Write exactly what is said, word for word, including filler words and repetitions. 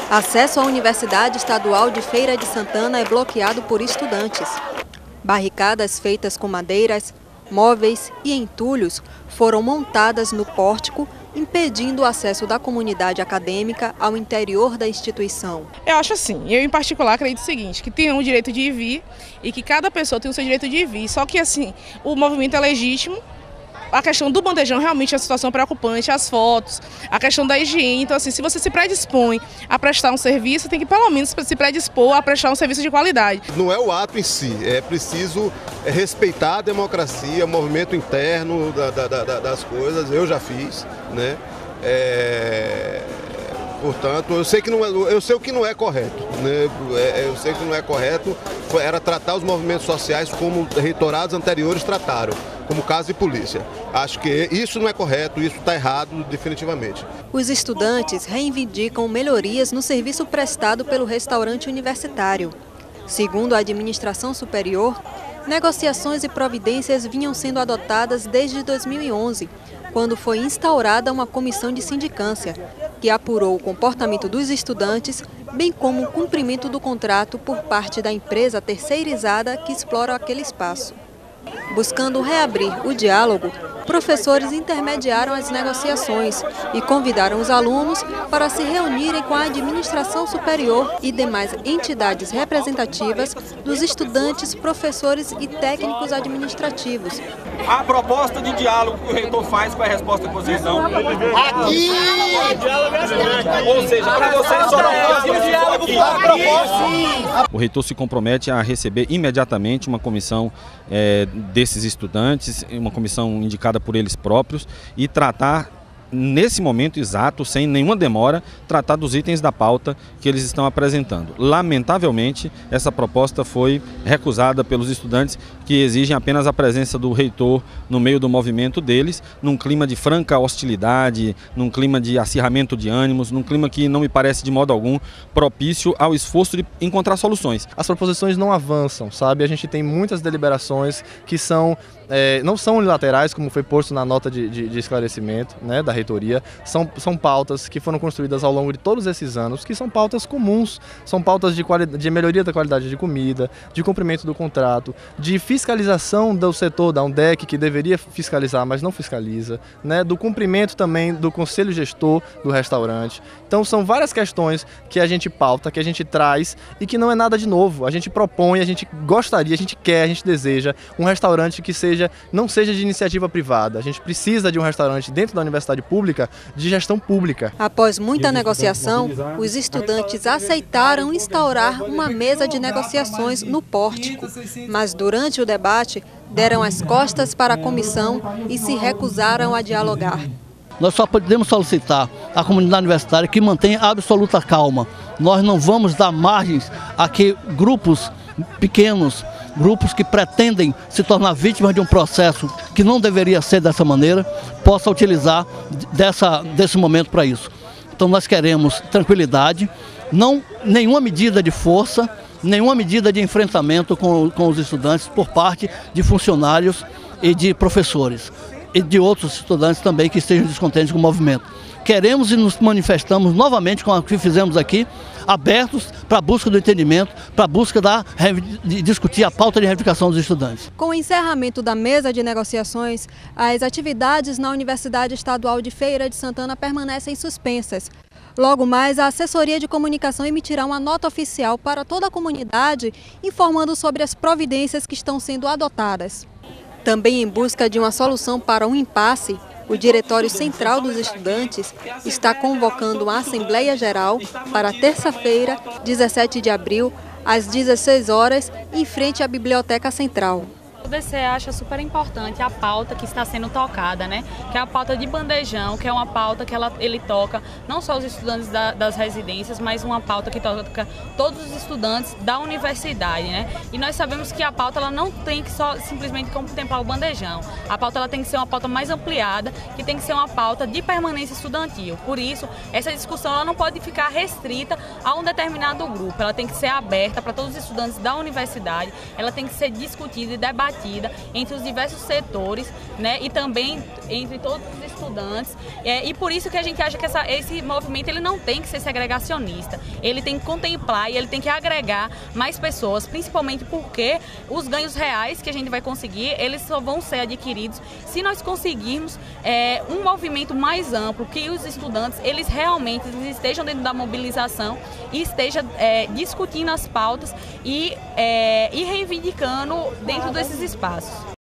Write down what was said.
Acesso à Universidade Estadual de Feira de Santana é bloqueado por estudantes. Barricadas feitas com madeiras, móveis e entulhos foram montadas no pórtico, impedindo o acesso da comunidade acadêmica ao interior da instituição. Eu acho assim, eu em particular acredito o seguinte, que tem o direito de ir e vir e que cada pessoa tem o seu direito de ir e vir, só que assim, o movimento é legítimo. A questão do bandejão realmente é uma situação preocupante, as fotos, a questão da higiene. Então, assim, se você se predispõe a prestar um serviço, tem que pelo menos se predispor a prestar um serviço de qualidade. Não é o ato em si, é preciso respeitar a democracia, o movimento interno da, da, da, das coisas, eu já fiz, né? É... Portanto, eu sei que não é, eu sei o que não é correto, né? Eu sei que não é correto, era tratar os movimentos sociais como reitorados anteriores trataram, como caso de polícia. Acho que isso não é correto, isso está errado definitivamente. Os estudantes reivindicam melhorias no serviço prestado pelo restaurante universitário. Segundo a administração superior, negociações e providências vinham sendo adotadas desde dois mil e onze, quando foi instaurada uma comissão de sindicância, que apurou o comportamento dos estudantes, bem como o cumprimento do contrato por parte da empresa terceirizada que explora aquele espaço. Buscando reabrir o diálogo, professores intermediaram as negociações e convidaram os alunos para se reunirem com a administração superior e demais entidades representativas dos estudantes, professores e técnicos administrativos. A proposta de diálogo que o reitor faz com a resposta que vocês dão. Aqui! Ou seja, para vocês só não fazem o diálogo aqui. O reitor se compromete a receber imediatamente uma comissão é, desses estudantes, uma comissão indicada por eles próprios, e tratar, nesse momento exato, sem nenhuma demora, tratar dos itens da pauta que eles estão apresentando. Lamentavelmente, essa proposta foi recusada pelos estudantes, que exigem apenas a presença do reitor no meio do movimento deles, num clima de franca hostilidade, num clima de acirramento de ânimos, num clima que não me parece de modo algum propício ao esforço de encontrar soluções. As proposições não avançam, sabe? A gente tem muitas deliberações que são, é, não são unilaterais, como foi posto na nota de, de, de esclarecimento, né, da reitoria. São, são pautas que foram construídas ao longo de todos esses anos, que são pautas comuns, são pautas de, qualidade, de melhoria da qualidade de comida, de cumprimento do contrato, de fiscalização do setor da UNDEC, que deveria fiscalizar, mas não fiscaliza, né, do cumprimento também do conselho gestor do restaurante. Então são várias questões que a gente pauta, que a gente traz e que não é nada de novo. A gente propõe, a gente gostaria, a gente quer, a gente deseja um restaurante que seja, não seja de iniciativa privada. A gente precisa de um restaurante dentro da universidade pública, de gestão pública. Após muita negociação, os estudantes aceitaram instaurar uma mesa de negociações no pórtico, mas durante o debate deram as costas para a comissão e se recusaram a dialogar. Nós só podemos solicitar à comunidade universitária que mantenha absoluta calma. Nós não vamos dar margens a que grupos pequenos, grupos que pretendem se tornar vítimas de um processo que não deveria ser dessa maneira, possa utilizar dessa, desse momento para isso. Então nós queremos tranquilidade, não, nenhuma medida de força, nenhuma medida de enfrentamento com, com os estudantes por parte de funcionários e de professores e de outros estudantes também que estejam descontentes com o movimento. Queremos e nos manifestamos novamente, com o que fizemos aqui, abertos para a busca do entendimento, para a busca da, de discutir a pauta de reivindicação dos estudantes. Com o encerramento da mesa de negociações, as atividades na Universidade Estadual de Feira de Santana permanecem suspensas. Logo mais, a assessoria de comunicação emitirá uma nota oficial para toda a comunidade, informando sobre as providências que estão sendo adotadas. Também em busca de uma solução para um impasse, o Diretório Central dos Estudantes está convocando uma Assembleia Geral para terça-feira, dezessete de abril, às dezesseis horas, em frente à Biblioteca Central. O D C acha super importante a pauta que está sendo tocada, né? Que é a pauta de bandejão, que é uma pauta que ela, ele toca não só os estudantes da, das residências, mas uma pauta que toca todos os estudantes da universidade, né? E nós sabemos que a pauta ela não tem que só simplesmente contemplar o bandejão. A pauta ela tem que ser uma pauta mais ampliada, que tem que ser uma pauta de permanência estudantil. Por isso, essa discussão ela não pode ficar restrita a um determinado grupo. Ela tem que ser aberta para todos os estudantes da universidade, ela tem que ser discutida e debatida debatida entre os diversos setores, né, e também entre todos os estudantes, é, e por isso que a gente acha que essa, esse movimento ele não tem que ser segregacionista, ele tem que contemplar e ele tem que agregar mais pessoas, principalmente porque os ganhos reais que a gente vai conseguir, eles só vão ser adquiridos se nós conseguirmos é, um movimento mais amplo, que os estudantes eles realmente eles estejam dentro da mobilização e estejam é, discutindo as pautas e, é, e reivindicando dentro desses espaços.